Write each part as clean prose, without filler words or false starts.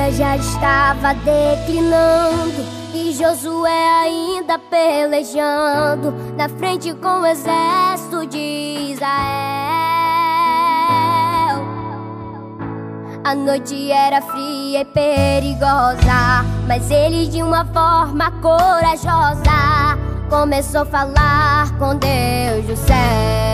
dia já estava declinando e Josué ainda pelejando na frente com o exército de Israel. A noite era fria e perigosa, mas ele de uma forma corajosa começou a falar com Deus do céu.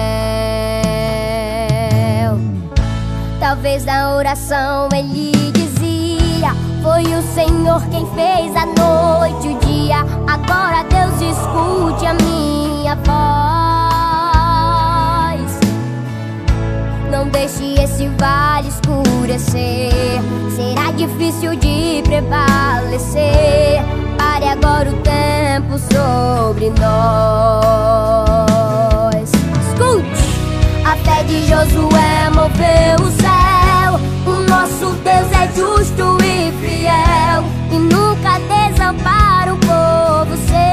Talvez na oração ele dizia: foi o Senhor quem fez a noite e o dia. Agora Deus escute a minha voz. Não deixe esse vale escurecer, será difícil de prevalecer. Pare agora o tempo sobre nós. Escute! A fé de Josué moveu o céu. O nosso Deus é justo e fiel e nunca desampara o povo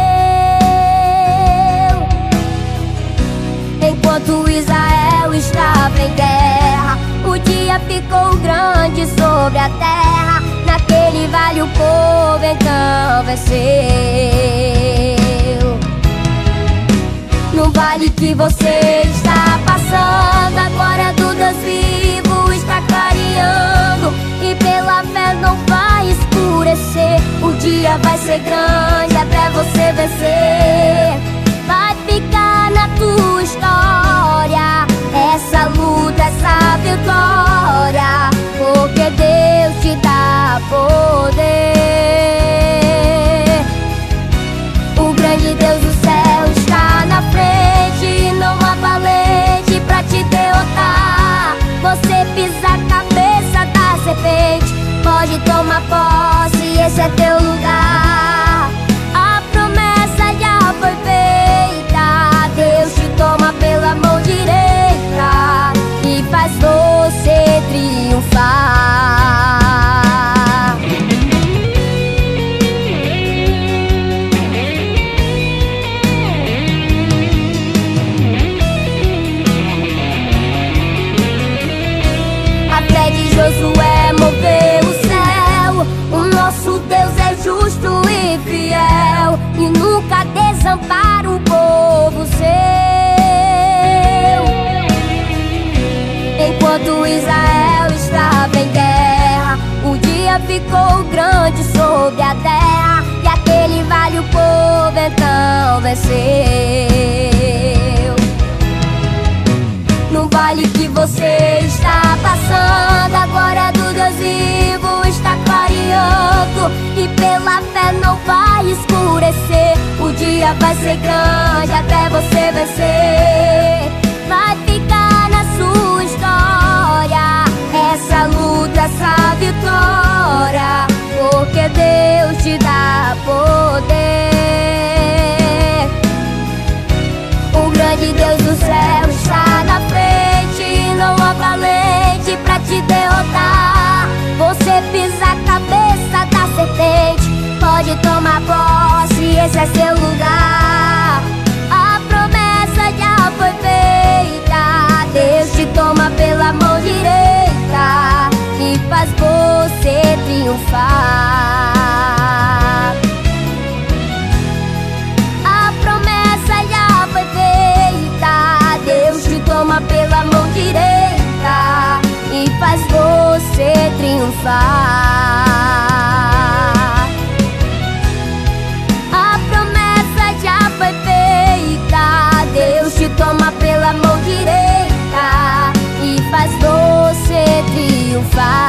seu. Enquanto Israel estava em guerra, o dia ficou grande sobre a terra. Naquele vale o povo então venceu. No vale que você está passando, a glória do Deus vivo está clareando, e pela fé não vai escurecer. O dia vai ser grande até você vencer. Vai ficar na tua história essa luta, essa vitória, porque Deus te dá poder. O grande Deus do céu está na frente, não há valente pra te derrotar. Você pisa a cabeça da serpente, pode tomar posse, esse é teu lugar. A promessa já foi feita, Deus te toma pela mão direita e faz você triunfar. Josué moveu o céu. O nosso Deus é justo e fiel e nunca desampara o povo seu. Enquanto Israel estava em guerra, o dia ficou grande sobre a terra, e aquele vale o povo então venceu. No vale que você está passando, a glória do Deus vivo está clareando, e pela fé não vai escurecer. O dia vai ser grande até você vencer. Vai ficar na sua história essa luta, essa vitória, porque Deus te dá poder. O grande Deus do céu está na frente, não há valente pra te derrotar. Você pisa a cabeça da serpente, pode tomar posse, esse é seu lugar. A promessa já foi feita, Deus te toma pela mão direita e faz você triunfar. A promessa já foi feita, Deus te toma pela mão direita e faz você triunfar. A promessa já foi feita, Deus te toma pela mão direita e faz você triunfar.